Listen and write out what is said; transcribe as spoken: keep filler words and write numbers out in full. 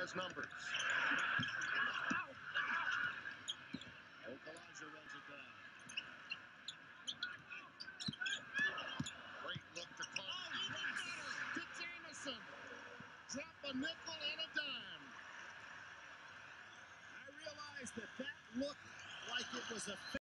has numbers. Okalaja runs it down. Great look to Carter. To Jamison. Drop a nickel and a dime. I realized that that looked like it was a